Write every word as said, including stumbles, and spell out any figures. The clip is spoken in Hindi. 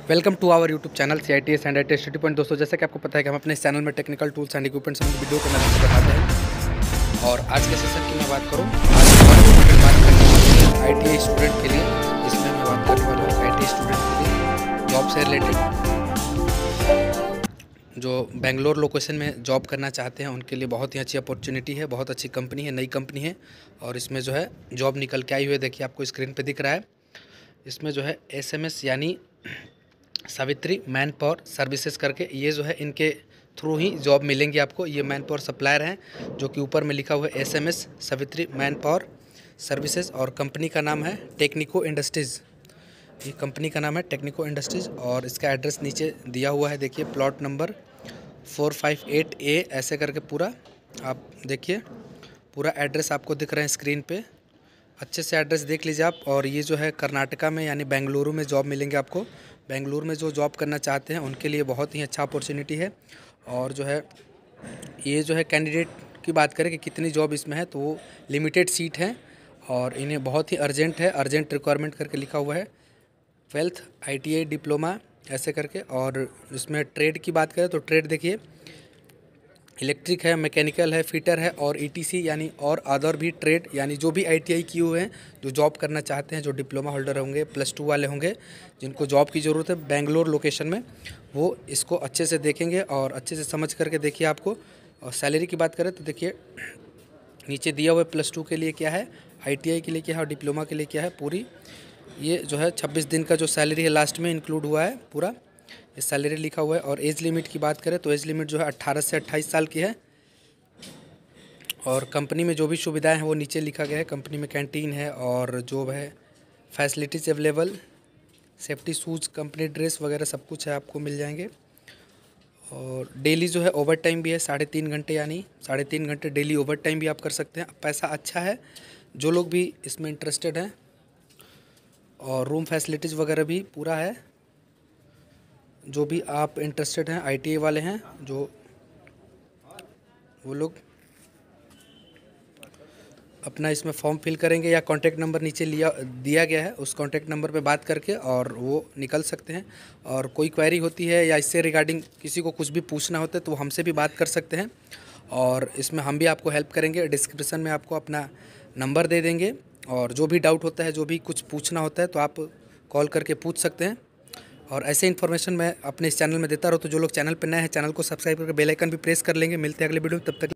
Welcome to our YouTube channel C I T S and I T study point. दोस्तों, जैसा कि आपको पता है कि हम अपने इस चैनल में टेक्निकल टूल्स एंड इक्विपमेंट संबंधी वीडियो के माध्यम से बताते हैं। और आज के सेशन की मैं बात करूँ, आज मैं बात करने वाली हूँ आई टी आई स्टूडेंट के लिए। इसमें मैं बात करने वाला हूँ आई टी आई स्टूडेंट के लिए जॉब से रिलेटेड, जो बेंगलोर लोकेशन में जॉब करना चाहते हैं उनके लिए बहुत ही अच्छी अपॉर्चुनिटी है। बहुत अच्छी कंपनी है, नई कंपनी है और इसमें जो है जॉब निकल के आई हुई है। देखिए, आपको स्क्रीन पे दिख रहा है। इसमें जो है एस एम एस यानी सावित्री मैन पावर सर्विसेज करके, ये जो है इनके थ्रू ही जॉब मिलेंगी आपको। ये मैन पावर सप्लायर हैं, जो कि ऊपर में लिखा हुआ है S M S Savitri man power services, और कंपनी का नाम है टेक्निको इंडस्ट्रीज़। ये कंपनी का नाम है टेक्निको इंडस्ट्रीज़ और इसका एड्रेस नीचे दिया हुआ है। देखिए, plot number four five eight A ऐसे करके पूरा आप देखिए, पूरा एड्रेस आपको दिख रहे हैं स्क्रीन पे। अच्छे से एड्रेस देख लीजिए आप। और ये जो है कर्नाटका में यानी बेंगलुरु में जॉब मिलेंगे आपको। बेंगलुरु में जो जॉब करना चाहते हैं उनके लिए बहुत ही अच्छा अपॉर्चुनिटी है। और जो है ये जो है कैंडिडेट की बात करें कि कितनी जॉब इसमें है, तो वो लिमिटेड सीट है और इन्हें बहुत ही अर्जेंट है। अर्जेंट रिक्वायरमेंट करके लिखा हुआ है, twelfth I T I diploma ऐसे करके। और इसमें ट्रेड की बात करें तो ट्रेड देखिए, इलेक्ट्रिक है, मैकेनिकल है, फिटर है और ई टी सी यानी और अदर भी ट्रेड, यानी जो भी आई टी आई किए हुए हैं, जो जॉब करना चाहते हैं, जो डिप्लोमा होल्डर होंगे, प्लस टू वाले होंगे, जिनको जॉब की ज़रूरत है बेंगलोर लोकेशन में, वो इसको अच्छे से देखेंगे और अच्छे से समझ करके देखिए आपको। और सैलरी की बात करें तो देखिए, नीचे दिया हुआ प्लस टू के लिए क्या है, आई टी आई के लिए क्या है और डिप्लोमा के लिए क्या है। पूरी ये जो है छब्बीस दिन का जो सैलरी है लास्ट में इंक्लूड हुआ है, पूरा इस सैलरी लिखा हुआ है। और एज लिमिट की बात करें तो एज लिमिट जो है अट्ठारह से अट्ठाईस साल की है। और कंपनी में जो भी सुविधाएं हैं वो नीचे लिखा गया है। कंपनी में कैंटीन है और जो है facilities available, safety shoes, company dress वगैरह सब कुछ है, आपको मिल जाएंगे। और डेली जो है ओवर टाइम भी है, साढ़े तीन घंटे यानी साढ़े तीन घंटे डेली ओवर टाइम भी आप कर सकते हैं। पैसा अच्छा है, जो लोग भी इसमें इंटरेस्टेड हैं। और रूम फैसिलिटीज़ वगैरह भी पूरा है। जो भी आप इंटरेस्टेड हैं, आई टी आई वाले हैं, जो वो लोग अपना इसमें फॉर्म फिल करेंगे या कॉन्टैक्ट नंबर नीचे लिया दिया गया है, उस कॉन्टैक्ट नंबर पे बात करके और वो निकल सकते हैं। और कोई क्वेरी होती है या इससे रिगार्डिंग किसी को कुछ भी पूछना होता है तो हमसे भी बात कर सकते हैं और इसमें हम भी आपको हेल्प करेंगे। डिस्क्रिप्शन में आपको अपना नंबर दे देंगे और जो भी डाउट होता है, जो भी कुछ पूछना होता है, तो आप कॉल करके पूछ सकते हैं। और ऐसे इन्फॉर्मेशन मैं अपने इस चैनल में देता रहूँ। तो जो लोग चैनल पर नए हैं, चैनल को सब्सक्राइब करके बेल आइकन भी प्रेस कर लेंगे। मिलते हैं अगले वीडियो में, तब तक